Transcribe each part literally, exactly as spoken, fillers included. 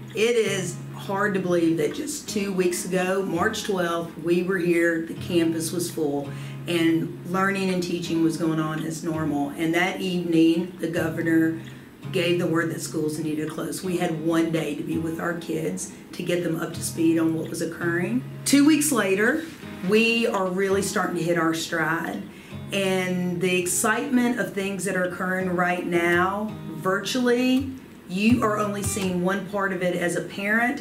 It is hard to believe that just two weeks ago, March twelfth, we were here, the campus was full, and learning and teaching was going on as normal. And that evening, the governor gave the word that schools needed to close. We had one day to be with our kids to get them up to speed on what was occurring. Two weeks later, we are really starting to hit our stride. And the excitement of things that are occurring right now, virtually, you are only seeing one part of it as a parent.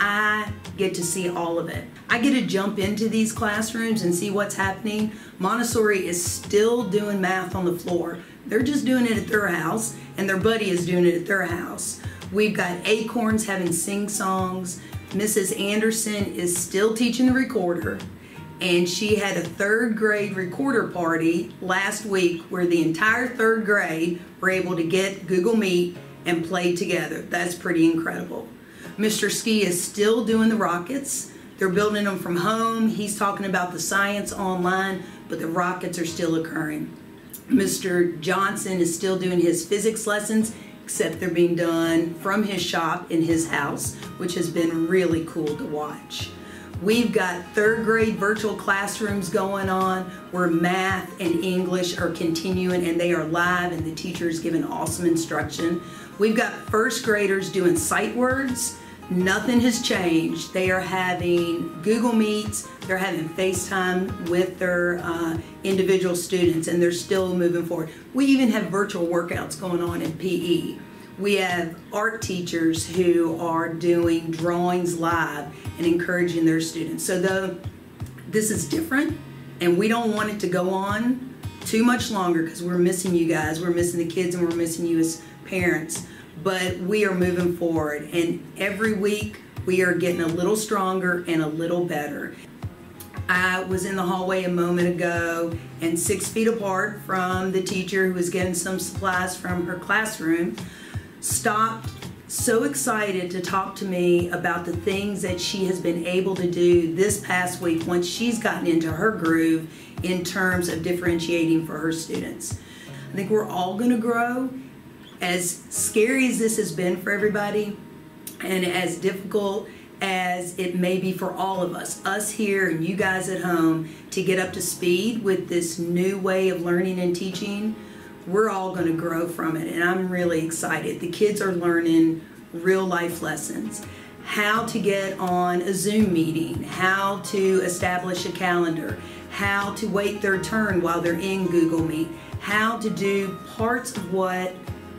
I get to see all of it. I get to jump into these classrooms and see what's happening. Montessori is still doing math on the floor. They're just doing it at their house, and their buddy is doing it at their house. We've got Acorns having sing-songs. Missus Anderson is still teaching the recorder, and she had a third grade recorder party last week where the entire third grade were able to get Google Meet and play together. That's pretty incredible. Mister Ski is still doing the rockets. They're building them from home. He's talking about the science online, but the rockets are still occurring. Mister Johnson is still doing his physics lessons, except they're being done from his shop in his house, which has been really cool to watch. We've got third grade virtual classrooms going on where math and English are continuing, and they are live, and the teacher is giving awesome instruction. We've got first graders doing sight words. Nothing has changed. They are having Google Meets, they're having FaceTime with their uh, individual students, and they're still moving forward. We even have virtual workouts going on in P E. We have art teachers who are doing drawings live and encouraging their students. So though this is different, and we don't want it to go on too much longer because we're missing you guys, we're missing the kids, and we're missing you as parents. But we are moving forward, and every week we are getting a little stronger and a little better. I was in the hallway a moment ago, and six feet apart from the teacher who was getting some supplies from her classroom, stopped so excited to talk to me about the things that she has been able to do this past week once she's gotten into her groove in terms of differentiating for her students. I think we're all going to grow. As scary as this has been for everybody, and as difficult as it may be for all of us, us here and you guys at home, to get up to speed with this new way of learning and teaching, we're all going to grow from it, and I'm really excited. The kids are learning real life lessons. How to get on a Zoom meeting, how to establish a calendar, how to wait their turn while they're in Google Meet, how to do parts of what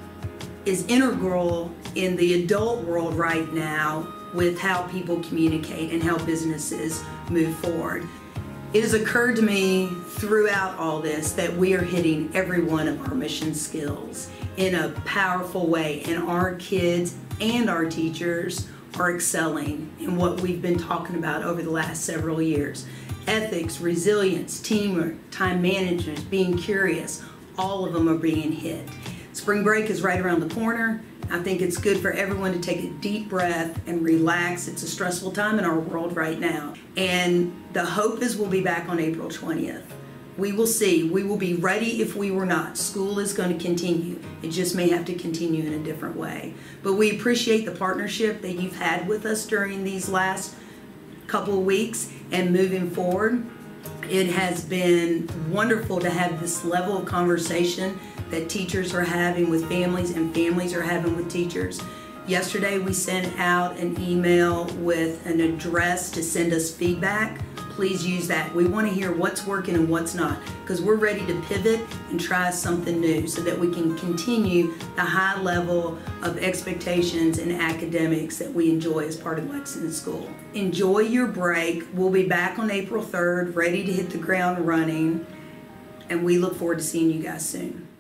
is integral in the adult world right now with how people communicate and how businesses move forward. It has occurred to me throughout all this that we are hitting every one of our mission skills in a powerful way, and our kids and our teachers are excelling in what we've been talking about over the last several years. Ethics, resilience, teamwork, time management, being curious, all of them are being hit. Spring break is right around the corner. I think it's good for everyone to take a deep breath and relax. It's a stressful time in our world right now. And the hope is we'll be back on April twentieth. We will see. We will be ready if we were not. School is going to continue. It just may have to continue in a different way. But we appreciate the partnership that you've had with us during these last couple of weeks and moving forward. It has been wonderful to have this level of conversation that teachers are having with families and families are having with teachers. Yesterday we sent out an email with an address to send us feedback. Please use that. We want to hear what's working and what's not, because we're ready to pivot and try something new so that we can continue the high level of expectations and academics that we enjoy as part of Lexington School. Enjoy your break. We'll be back on April third, ready to hit the ground running, and we look forward to seeing you guys soon.